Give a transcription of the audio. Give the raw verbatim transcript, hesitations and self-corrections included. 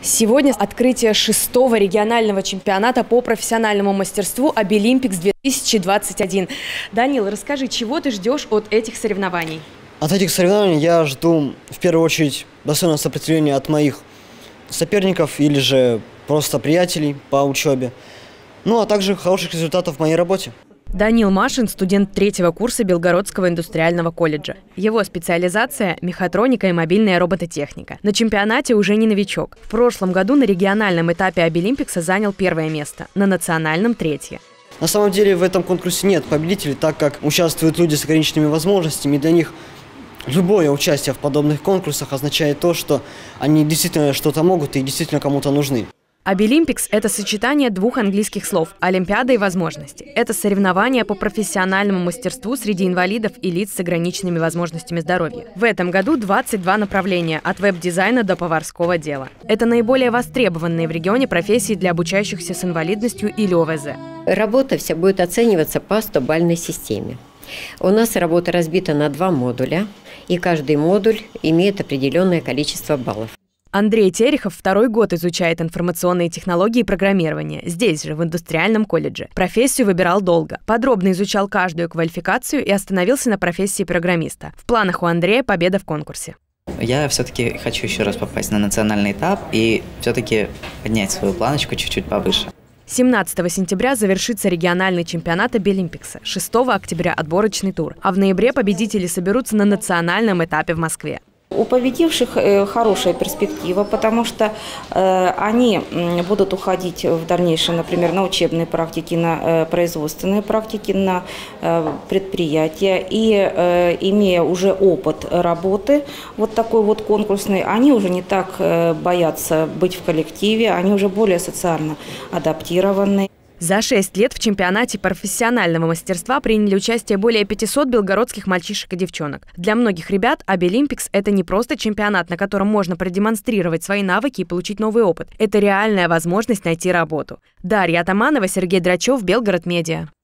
Сегодня открытие шестого регионального чемпионата по профессиональному мастерству Обилимпикс две тысячи двадцать один. Данил, расскажи, чего ты ждешь от этих соревнований? От этих соревнований я жду в первую очередь достойного сопротивления от моих соперников или же просто приятелей по учебе, ну а также хороших результатов в моей работе. Данил Машин – студент третьего курса Белгородского индустриального колледжа. Его специализация – мехатроника и мобильная робототехника. На чемпионате уже не новичок. В прошлом году на региональном этапе Обилимпикса занял первое место, на национальном – третье. На самом деле в этом конкурсе нет победителей, так как участвуют люди с ограниченными возможностями, и для них любое участие в подобных конкурсах означает то, что они действительно что-то могут и действительно кому-то нужны. Обилимпикс – это сочетание двух английских слов – олимпиада и возможности. Это соревнования по профессиональному мастерству среди инвалидов и лиц с ограниченными возможностями здоровья. В этом году двадцать два направления – от веб-дизайна до поварского дела. Это наиболее востребованные в регионе профессии для обучающихся с инвалидностью или О В З. Работа вся будет оцениваться по стобальной системе. У нас работа разбита на два модуля, и каждый модуль имеет определенное количество баллов. Андрей Терехов второй год изучает информационные технологии и программирование. Здесь же, в индустриальном колледже. Профессию выбирал долго. Подробно изучал каждую квалификацию и остановился на профессии программиста. В планах у Андрея победа в конкурсе. Я все-таки хочу еще раз попасть на национальный этап и все-таки поднять свою планочку чуть-чуть повыше. семнадцатого сентября завершится региональный чемпионат Обилимпикса. шестого октября отборочный тур. А в ноябре победители соберутся на национальном этапе в Москве. У победивших хорошая перспектива, потому что э, они будут уходить в дальнейшем, например, на учебные практики, на э, производственные практики, на э, предприятия. И э, имея уже опыт работы, вот такой вот конкурсный, они уже не так э, боятся быть в коллективе, они уже более социально адаптированы. За шесть лет в чемпионате профессионального мастерства приняли участие более пятисот белгородских мальчишек и девчонок. Для многих ребят Обилимпикс – это не просто чемпионат, на котором можно продемонстрировать свои навыки и получить новый опыт. Это реальная возможность найти работу. Дарья Атаманова, Сергей Драчев, Белгород Медиа.